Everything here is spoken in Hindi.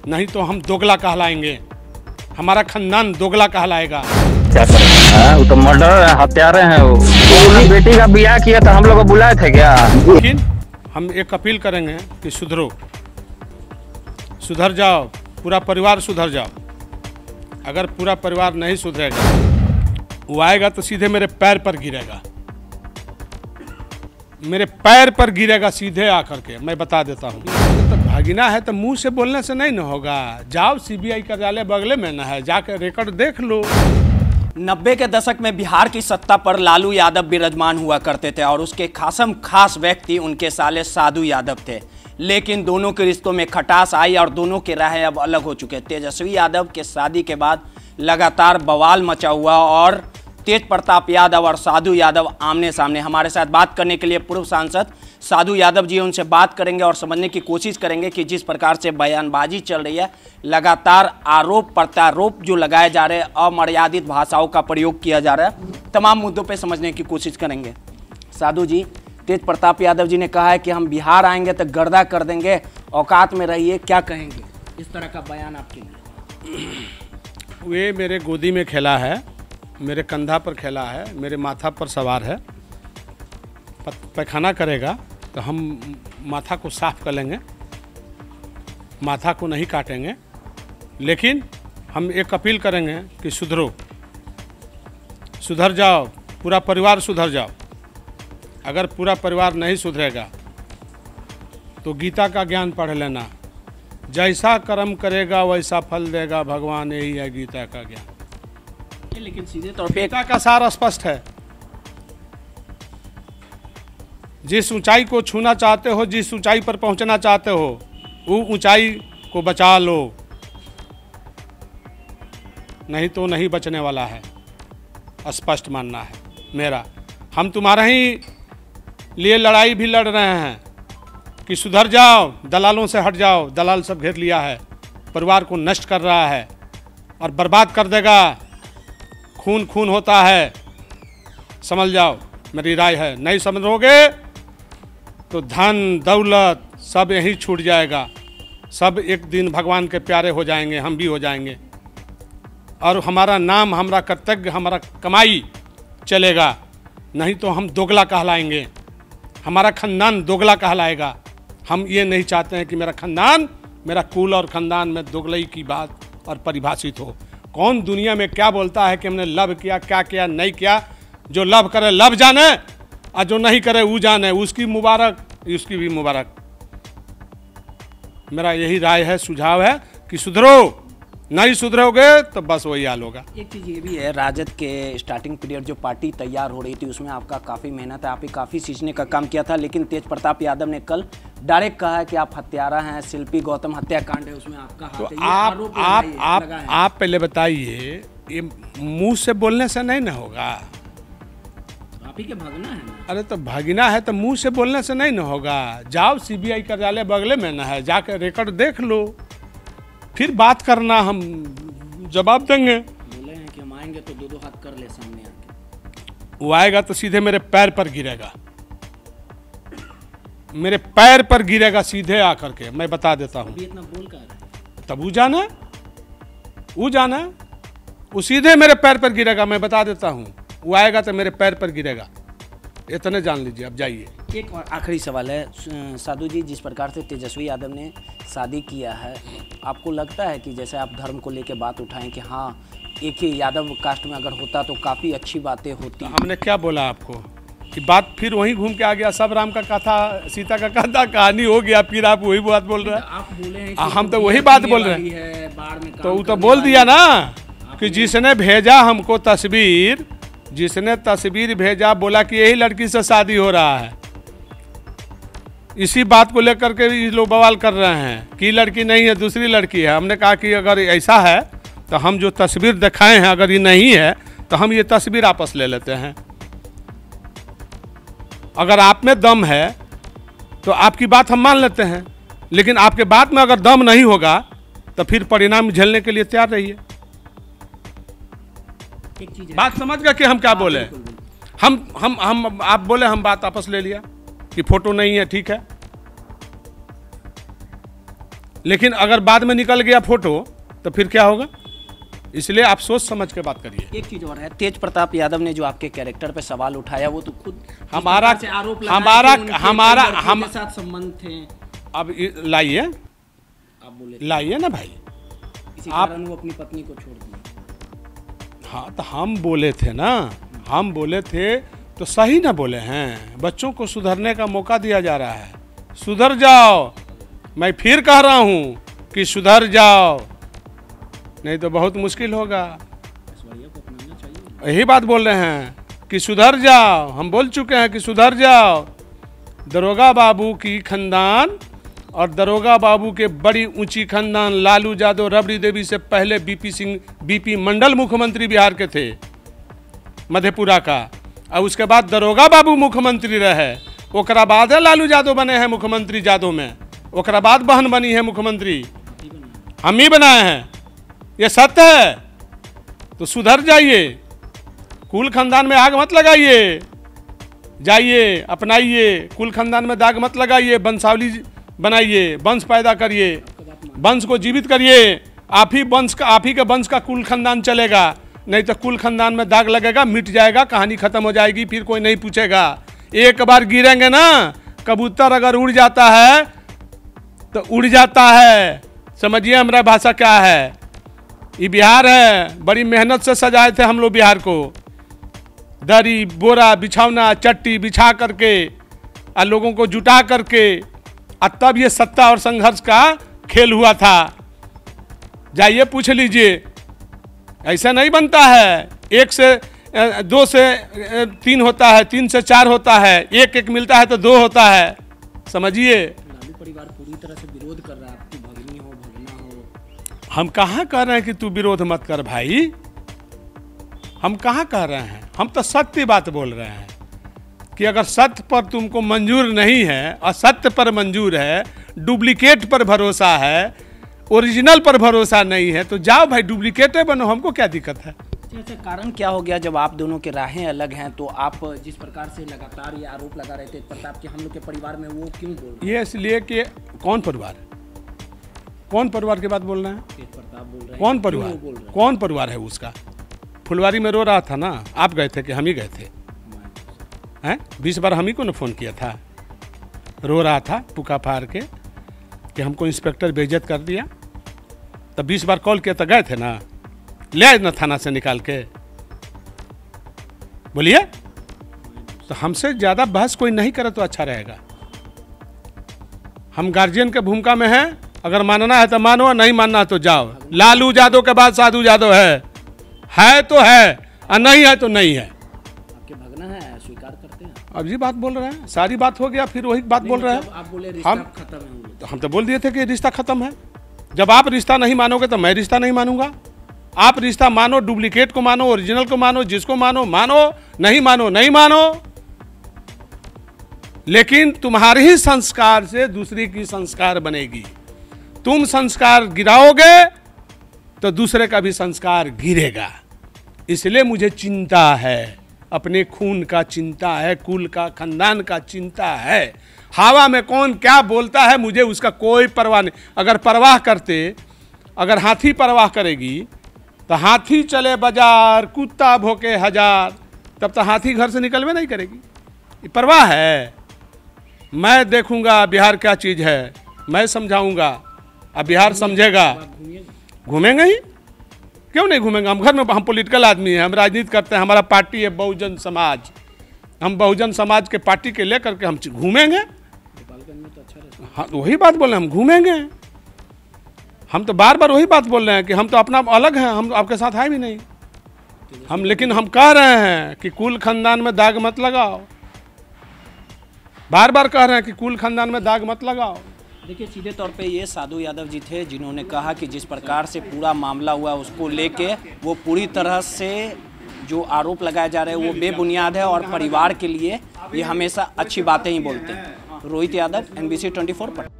नहीं तो हम दोगला कहलाएंगे, हमारा खानदान दोगला कहलाएगा। क्या करें? वो तो मर्डर हत्यारे हैं। वो अपनी बेटी का ब्याह किया था, हम लोग को बुलाए थे क्या? लेकिन हम एक अपील करेंगे कि सुधरो, सुधर जाओ, पूरा परिवार सुधर जाओ। अगर पूरा परिवार नहीं सुधरेगा, वो आएगा तो सीधे मेरे पैर पर गिरेगा, मेरे पैर पर गिरेगा सीधे आकर के। मैं बता देता हूँ, तो भागना है तो मुंह से बोलने से नहीं न होगा। जाओ सीबीआई कार्यालय बगले में न है, जाकर रिकॉर्ड देख लो। 90 के दशक में बिहार की सत्ता पर लालू यादव विराजमान हुआ करते थे और उसके खास व्यक्ति उनके साले साधु यादव थे। लेकिन दोनों के रिश्तों में खटास आई और दोनों के राहें अब अलग हो चुके। तेजस्वी यादव के शादी के बाद लगातार बवाल मचा हुआ और तेज प्रताप यादव और साधु यादव आमने सामने। हमारे साथ बात करने के लिए पूर्व सांसद साधु यादव जी, उनसे बात करेंगे और समझने की कोशिश करेंगे कि जिस प्रकार से बयानबाजी चल रही है, लगातार आरोप प्रत्यारोप जो लगाए जा रहे हैं, अमर्यादित भाषाओं का प्रयोग किया जा रहा है, तमाम मुद्दों पर समझने की कोशिश करेंगे। साधु जी, तेज प्रताप यादव जी ने कहा है कि हम बिहार आएंगे तो गर्दा कर देंगे, औकात में रहिए, क्या कहेंगे इस तरह का बयान आपके लिए? वे मेरे गोदी में खेला है, मेरे कंधा पर खेला है, मेरे माथा पर सवार है। पैखाना करेगा तो हम माथा को साफ कर लेंगे, माथा को नहीं काटेंगे। लेकिन हम एक अपील करेंगे कि सुधरो, सुधर जाओ, पूरा परिवार सुधर जाओ। अगर पूरा परिवार नहीं सुधरेगा तो गीता का ज्ञान पढ़ लेना, जैसा कर्म करेगा वैसा फल देगा भगवान, यही है गीता का ज्ञान। लेकिन सीधे तौर पे गीता का सार स्पष्ट है, जिस ऊंचाई को छूना चाहते हो, जिस ऊंचाई पर पहुंचना चाहते हो, वो ऊंचाई को बचा लो, नहीं तो नहीं बचने वाला है। स्पष्ट मानना है मेरा। हम तुम्हारा ही लिए लड़ाई भी लड़ रहे हैं कि सुधर जाओ, दलालों से हट जाओ। दलाल सब घेर लिया है, परिवार को नष्ट कर रहा है और बर्बाद कर देगा। खून खून होता है, समझ जाओ, मेरी राय है। नहीं समझोगे तो धन दौलत सब यहीं छूट जाएगा, सब एक दिन भगवान के प्यारे हो जाएंगे, हम भी हो जाएंगे, और हमारा नाम, हमारा कर्तव्य, हमारा कमाई चलेगा। नहीं तो हम दोगला कहलाएंगे, हमारा खानदान दोगला कहलाएगा। हम ये नहीं चाहते हैं कि मेरा खानदान, मेरा कुल और खानदान में दोगलई की बात और परिभाषित हो। कौन दुनिया में क्या बोलता है कि हमने लव किया, क्या किया, नहीं किया। जो लव करे लव जाने, और जो नहीं करे वो जाने, उसकी मुबारक, उसकी भी मुबारक। मेरा यही राय है, सुझाव है कि सुधरो। नहीं सुधरोगे तो बस वही हाल होगा। एक चीज़ ये भी है, राजद के स्टार्टिंग पीरियड जो पार्टी तैयार हो रही थी उसमें आपका काफ़ी मेहनत है, आप ही काफ़ी सींचने का काम किया था। लेकिन तेज प्रताप यादव ने कल डायरेक्ट कहा है कि आप हत्यारा हैं, शिल्पी गौतम हत्याकांड है उसमें आपका हाथ है। तो आप पहले बताइए, ये मुंह से बोलने से नहीं ना होगा। आप ही के भागना है ना। अरे तो भागना है तो मुंह से बोलने से नहीं ना होगा। जाओ सीबीआई कार्यालय बगले में न है, जाकर रिकॉर्ड देख लो, फिर बात करना, हम जवाब देंगे। बोले हैं कि हम आएंगे तो दो हाथ कर ले सामने आके। वो आएगा तो सीधे मेरे पैर पर गिरेगा, मेरे पैर पर गिरेगा सीधे आकर के। मैं बता देता हूँ। इतना बोल कर तब वो जाना, वो सीधे मेरे पैर पर गिरेगा। मैं बता देता हूँ, वो आएगा तो मेरे पैर पर गिरेगा, इतने जान लीजिए। अब जाइए। एक और आखिरी सवाल है साधु जी, जिस प्रकार से तेजस्वी यादव ने शादी किया है, आपको लगता है कि जैसे आप धर्म को लेकर बात उठाएं कि हाँ एक ही यादव कास्ट में अगर होता तो काफ़ी अच्छी बातें होती? हमने क्या बोला आपको कि बात फिर वहीं घूम के आ गया। सब राम का कथा, सीता का कथा, कहानी हो गया, फिर आप वही बात बोल रहे हैं। आप बोले हैं हम तो वही बात बोल रहे हैं। तो वो तो बोल दिया ना कि जिसने भेजा हमको तस्वीर, जिसने तस्वीर भेजा, बोला कि यही लड़की से शादी हो रहा है। इसी बात को लेकर के ये लोग बवाल कर रहे हैं कि लड़की नहीं है, दूसरी लड़की है। हमने कहा कि अगर ऐसा है तो हम जो तस्वीर दिखाए हैं, अगर ये नहीं है तो हम ये तस्वीर वापस ले लेते हैं। अगर आप में दम है तो आपकी बात हम मान लेते हैं, लेकिन आपके बात में अगर दम नहीं होगा तो फिर परिणाम झेलने के लिए तैयार रहिए। बात समझ गए कि हम क्या बोले? हम आप बोले, हम बात वापस ले लिया कि फोटो नहीं है, ठीक है। लेकिन अगर बाद में निकल गया फोटो तो फिर क्या होगा? इसलिए आप सोच समझ के बात करिए। एक चीज और है, तेज प्रताप यादव ने जो आपके कैरेक्टर पे सवाल उठाया, वो तो खुद हमारा से आरोप लगाया कि उनके हम साथ संबंध थे। अब लाइए, आप बोले लाइए ना भाई, इसी कारण वो अपनी पत्नी को छोड़ दिया। हाँ तो हम बोले थे ना, हम बोले थे तो सही ना बोले हैं। बच्चों को सुधरने का मौका दिया जा रहा है, सुधर जाओ। मैं फिर कह रहा हूँ कि सुधर जाओ, नहीं तो बहुत मुश्किल होगा। यही बात बोल रहे हैं कि सुधर जाओ, हम बोल चुके हैं कि सुधर जाओ। दरोगा बाबू की खानदान और दरोगा बाबू के बड़ी ऊंची खानदान लालू यादव, रबड़ी देवी से पहले बीपी मंडल मुख्यमंत्री बिहार के थे, मधेपुरा का, और उसके बाद दरोगा बाबू मुख्यमंत्री रहे। ओकरा बाद लालू यादव बने हैं मुख्यमंत्री यादव में, ओकरा बाद बहन बनी है मुख्यमंत्री, हम ही बनाए हैं। ये सत्य है, तो सुधर जाइए। कुल खानदान में आग मत लगाइए, जाइए अपनाइए। कुल खानदान में दाग मत लगाइए, वंशावली बनाइए, वंश पैदा करिए, वंश को जीवित करिए। आप ही के वंश का कुल खानदान चलेगा, नहीं तो कुल खानदान में दाग लगेगा, मिट जाएगा, कहानी खत्म हो जाएगी, फिर कोई नहीं पूछेगा। एक बार गिरेंगे ना, कबूतर अगर उड़ जाता है तो उड़ जाता है। समझिए हमारा भाषा क्या है। ये बिहार है, बड़ी मेहनत से सजाए थे हम लोग बिहार को, दरी बोरा बिछौना चट्टी बिछा करके और लोगों को जुटा करके, और तब ये सत्ता और संघर्ष का खेल हुआ था। जाइए पूछ लीजिए, ऐसा नहीं बनता है। 1 से 2 से 3 होता है, 3 से 4 होता है, 1 मिलता है तो 2 होता है। समझिए, लालू परिवार पूरी तरह से विरोध कर रहा है, आपकी भगनी हो भगना हो। हम कहाँ कह रहे हैं कि तू विरोध मत कर भाई, हम कहाँ कह रहे हैं, हम तो सत्य बात बोल रहे हैं कि अगर सत्य पर तुमको मंजूर नहीं है, असत्य पर मंजूर है, डुप्लीकेट पर भरोसा है, ओरिजिनल पर भरोसा नहीं है, तो जाओ भाई डुप्लीकेट बनो, हमको क्या दिक्कत है। अच्छा, कारण क्या हो गया जब आप दोनों के राहें अलग हैं? तो आप जिस प्रकार से लगातार ये आरोप लगा रहे थे प्रताप के हम लोग के परिवार में, वो क्यों बोल रहे हैं? ये इसलिए कि कौन परिवार, कौन परिवार की बात बोल रहे हैं? प्रताप बोल रहे हैं। कौन परिवार, कौन परिवार है उसका? फुलवारी में रो रहा था ना, आप गए थे कि हम ही गए थे? हैं 20 बार हम ही को ना फ़ोन किया था, रो रहा था पुका फाड़ के कि हमको इंस्पेक्टर बेइज्जत कर दिया। तब 20 बार कॉल किया तो गए थे ना, ले आए ना थाना से निकाल के। बोलिए, तो हमसे ज़्यादा बहस कोई नहीं करे तो अच्छा रहेगा। हम गार्जियन के भूमिका में हैं, अगर मानना है तो मानो, नहीं मानना है तो जाओ। लालू यादव के बाद साधु यादव है तो है, और नहीं है तो नहीं है। आपके भगना है, स्वीकार करते हैं। अब ये बात बोल रहे हैं, सारी बात हो गया, फिर वही बात बोल रहे हैं। आप बोले रिश्ता खत्म है, तो हम तो बोल दिए थे कि रिश्ता खत्म है। जब आप रिश्ता नहीं मानोगे तो मैं रिश्ता नहीं मानूंगा। आप रिश्ता मानो, डुप्लीकेट को मानो, ओरिजिनल को मानो, जिसको मानो मानो, नहीं मानो नहीं मानो, लेकिन तुम्हारे ही संस्कार से दूसरी की संस्कार बनेगी। तुम संस्कार गिराओगे तो दूसरे का भी संस्कार गिरेगा। इसलिए मुझे चिंता है, अपने खून का चिंता है, कुल का, खानदान का चिंता है। हवा में कौन क्या बोलता है मुझे उसका कोई परवाह नहीं। अगर परवाह करते, अगर हाथी परवाह करेगी तो हाथी चले बाजार, कुत्ता भोके हजार, तब तो हाथी घर से निकलवे नहीं करेगी। ये परवाह है। मैं देखूंगा बिहार क्या चीज़ है, मैं समझाऊंगा, अब बिहार समझेगा। घूमेंगे ही, क्यों नहीं घूमेंगे? हम घर में, हम पॉलिटिकल आदमी हैं, हम राजनीति करते हैं, हमारा पार्टी है बहुजन समाज, हम बहुजन समाज के पार्टी के लेकर के हम घूमेंगे। हाँ तो वही बात बोल रहे हैं, हम घूमेंगे। हम तो बार बार वही बात बोल रहे हैं कि हम तो अपना अलग हैं, हम आपके साथ है भी नहीं हम। लेकिन हम कह रहे हैं कि कुल खानदान में दाग मत लगाओ, बार बार कह रहे हैं कि कुल खानदान में दाग मत लगाओ। देखिए, सीधे तौर पे ये साधु यादव जी थे जिन्होंने कहा कि जिस प्रकार से पूरा मामला हुआ उसको लेके वो पूरी तरह से जो आरोप लगाए जा रहे हैं वो बेबुनियाद है, और परिवार के लिए ये हमेशा अच्छी बातें ही बोलते हैं। रोहित यादव, NBC 24 पर।